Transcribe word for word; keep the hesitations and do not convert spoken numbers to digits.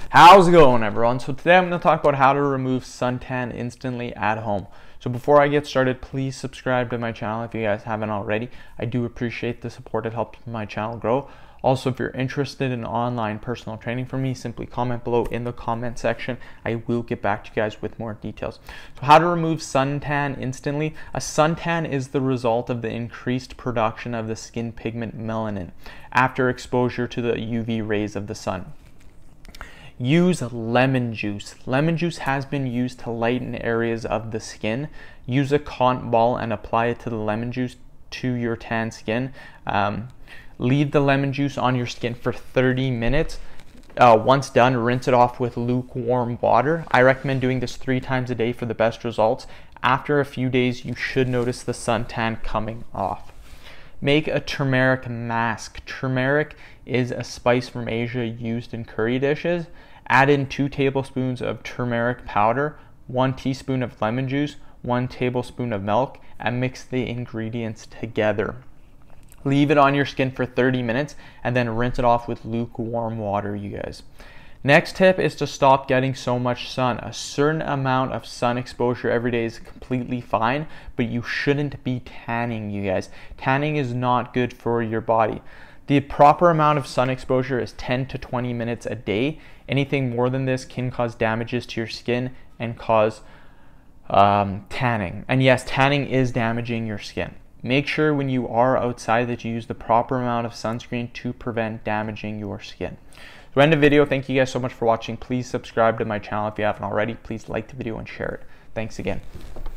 How's it going, everyone? So today I'm going to talk about how to remove suntan instantly at home. So before I get started, please subscribe to my channel if you guys haven't already. I do appreciate the support. It helps my channel grow. Also, if you're interested in online personal training from me, simply comment below in the comment section. I will get back to you guys with more details. So how to remove suntan instantly. A suntan is the result of the increased production of the skin pigment melanin after exposure to the U V rays of the sun. Use lemon juice. Lemon juice has been used to lighten areas of the skin. Use a cotton ball and apply it to the lemon juice to your tan skin. Um, leave the lemon juice on your skin for thirty minutes. Uh, once done, rinse it off with lukewarm water. I recommend doing this three times a day for the best results. After a few days, you should notice the suntan coming off. Make a turmeric mask. Turmeric is a spice from Asia used in curry dishes. Add in two tablespoons of turmeric powder, one teaspoon of lemon juice, one tablespoon of milk, and mix the ingredients together. Leave it on your skin for thirty minutes and then rinse it off with lukewarm water, you guys. Next tip is to stop getting so much sun. A certain amount of sun exposure every day is completely fine, but you shouldn't be tanning, you guys. Tanning is not good for your body. The proper amount of sun exposure is ten to twenty minutes a day. Anything more than this can cause damages to your skin and cause um, tanning. And yes, tanning is damaging your skin. Make sure when you are outside that you use the proper amount of sunscreen to prevent damaging your skin. So end the video. Thank you guys so much for watching. Please subscribe to my channel if you haven't already. Please like the video and share it. Thanks again.